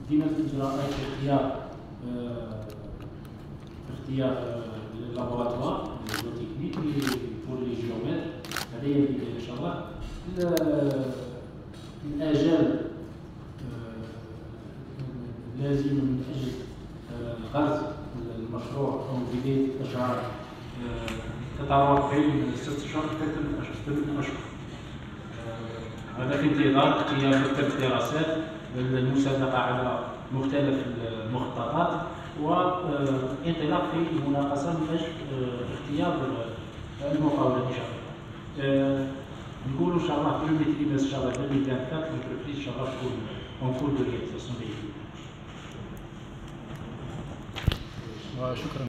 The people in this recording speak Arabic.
بدينا الاجراءات في اختيار اللابوراتوار التكنيك بور لي جيومتر. هذه هي البدايه ان شاء الله. الاجال لازم من اجل غرس المشروع او بدايه الاشعار تتراوح بين 6 اشهر حتى 8 اشهر. هذا في انتظار اختيار مكتب الدراسات المسابقه على مختلف المخططات وانطلاق في المناقصه من اجل اختيار المقاولة ان شاء الله. نقولوا ان شاء الله في الميتريباس ان شاء الله 2024 ان شاء الله تكون اون كور دو رياليزاسيون. شكرا.